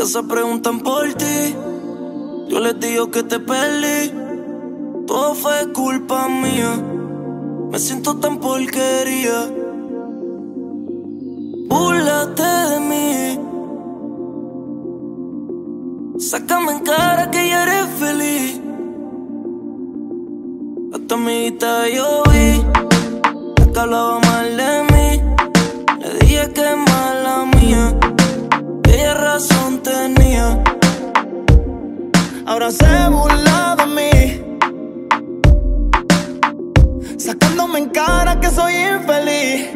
casa preguntan por ti. Yo les digo que te perdí. Todo fue culpa mía. Me siento tan porquería. Búrlate de mí. Sácame en cara que ya eres feliz. A tu amiguita yo vi que hablaba mal de mí. Le dije que es mala mía, que ella razón tenía. Ahora se burla de mí, sacándome en cara que soy infeliz.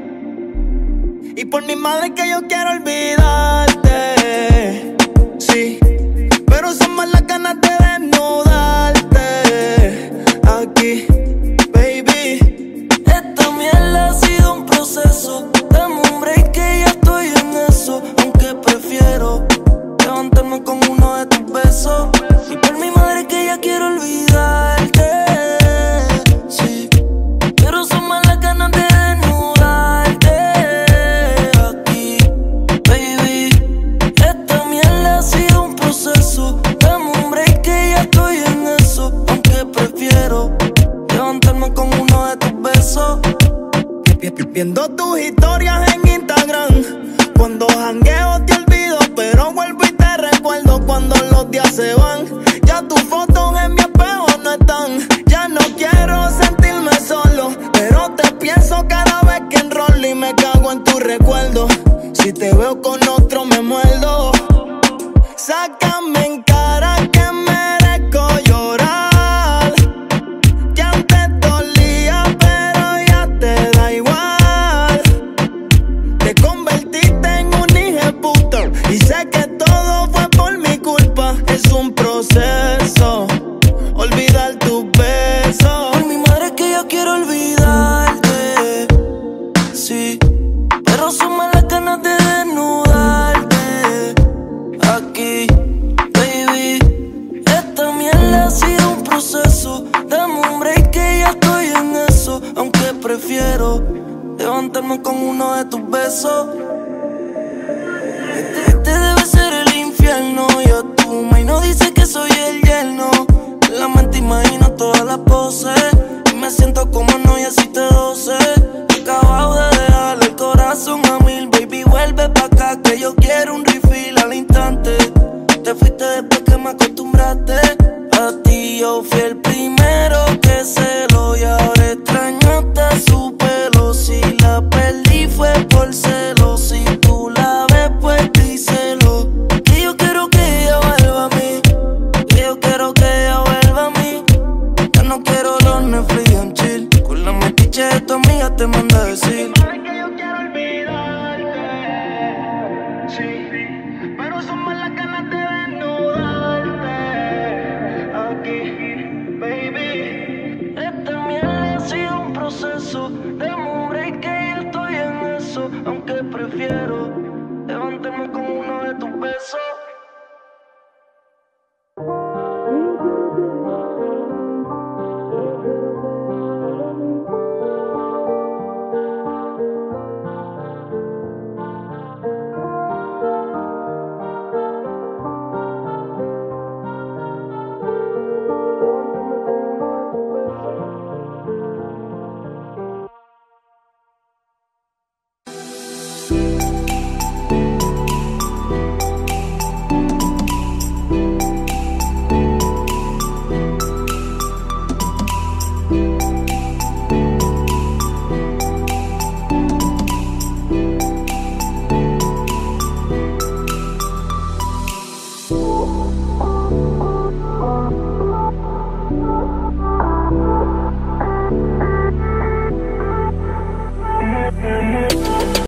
Y por mi madre que yo quiero olvidarte. Sí, pero son más las ganas de desnudarte. Aquí, baby. Esta mierda ha sido un proceso. Dame un break que ya estoy en eso. Aunque prefiero levantarme con uno de tus besos. Y por mi madre que ya quiero olvidarte. Sí, pero son más las ganas de desnudarte. Aquí, baby. Esta mierda ha sido un proceso. Dame un break que ya estoy en eso. Aunque prefiero levantarme con uno de tus besos. Viendo tus historias en Instagram, cuando jangueo te olvido, pero vuelvo y te recuerdo cuando los días se van. Ya tus fotos en mi espejo no están. Ya no quiero sentirme solo, pero te pienso cada vez que enrolo y me cago en tu recuerdo. Si te veo con otro me muerdo. Sácame en cara que merezco llorar. Que antes dolía, pero ya te da igual. Te convertiste en un hijeputa y sé que todo fue por mi culpa. Es un proceso, olvidar tus besos. Por mi madre que yo quiero olvidarte. Sí, pero son más las ganas de desnudarte. Aquí, baby. Esta mierda ha sido un proceso. Dame un break que ya estoy en eso. Aunque prefiero levantarme con uno de tus besos. Este debe ser el infierno. Yo tu no dice que soy el yerno. En la mente imagino todas las poses y me siento como no y así te doce. Acabado de dejarle el corazón a mil. Baby, vuelve pa' acá que yo quiero un refill al instante. Te fuiste después que me acostumbraste. A ti yo fui el primero que se lo y ahora extraño hasta su pelo. Si la perdí fue por celo. Si tú la ves pues díselo. Que yo quiero que ella vuelva a mí. Que yo quiero que ella vuelva a mí. Ya no quiero los Netflix and chill. Con la metiche de tu amiga te manda a decir. Que yo quiero olvidar.